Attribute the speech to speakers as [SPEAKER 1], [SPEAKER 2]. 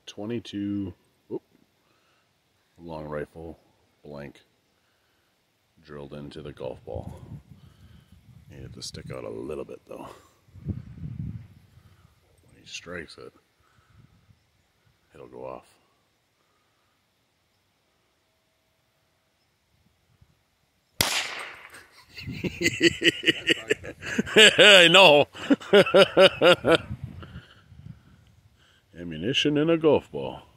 [SPEAKER 1] 22 long rifle blank drilled into the golf ball. Needed to stick out a little bit though. When he strikes it, it'll go off. I know. Ammunition in a golf ball.